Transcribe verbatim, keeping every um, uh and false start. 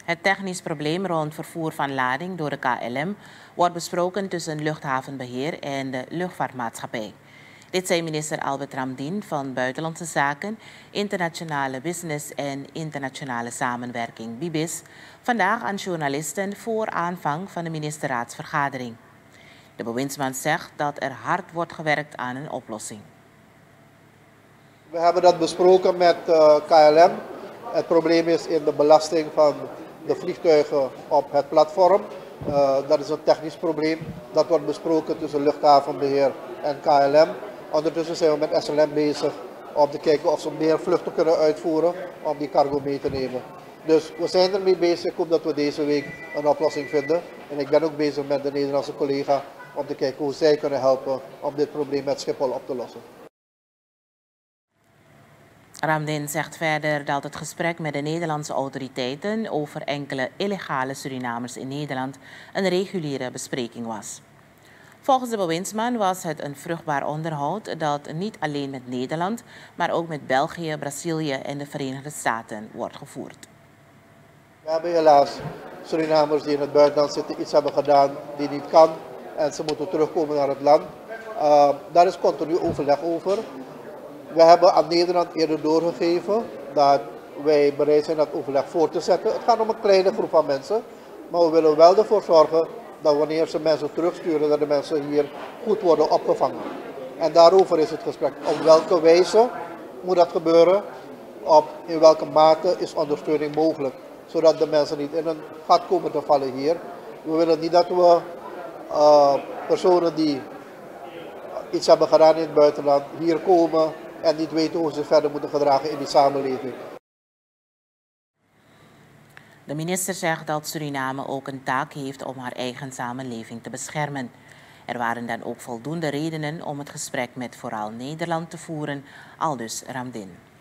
Het technisch probleem rond vervoer van lading door de K L M wordt besproken tussen luchthavenbeheer en de luchtvaartmaatschappij. Dit zei minister Albert Ramdien van Buitenlandse Zaken, Internationale Business en Internationale Samenwerking, B I B I S, vandaag aan journalisten voor aanvang van de ministerraadsvergadering. De bewindsman zegt dat er hard wordt gewerkt aan een oplossing. We hebben dat besproken met uh, K L M. Het probleem is in de belasting van de vliegtuigen op het platform. Uh, dat is een technisch probleem. Dat wordt besproken tussen luchthavenbeheer en K L M. Ondertussen zijn we met S L M bezig om te kijken of ze meer vluchten kunnen uitvoeren om die cargo mee te nemen. Dus we zijn ermee bezig. Ik hoop dat we deze week een oplossing vinden. En ik ben ook bezig met de Nederlandse collega om te kijken hoe zij kunnen helpen om dit probleem met Schiphol op te lossen. Ramdien zegt verder dat het gesprek met de Nederlandse autoriteiten over enkele illegale Surinamers in Nederland een reguliere bespreking was. Volgens de bewindsman was het een vruchtbaar onderhoud dat niet alleen met Nederland, maar ook met België, Brazilië en de Verenigde Staten wordt gevoerd. We hebben helaas Surinamers die in het buitenland zitten iets hebben gedaan die niet kan en ze moeten terugkomen naar het land. Uh, daar is continu overleg over. We hebben aan Nederland eerder doorgegeven dat wij bereid zijn dat overleg voor te zetten. Het gaat om een kleine groep van mensen, maar we willen wel ervoor zorgen dat wanneer ze mensen terugsturen, dat de mensen hier goed worden opgevangen. En daarover is het gesprek. Op welke wijze moet dat gebeuren? Op in welke mate is ondersteuning mogelijk? Zodat de mensen niet in een gat komen te vallen hier. We willen niet dat we uh, personen die iets hebben gedaan in het buitenland hier komen en niet weten hoe ze verder moeten gedragen in die samenleving. De minister zegt dat Suriname ook een taak heeft om haar eigen samenleving te beschermen. Er waren dan ook voldoende redenen om het gesprek met vooral Nederland te voeren, aldus Ramdien.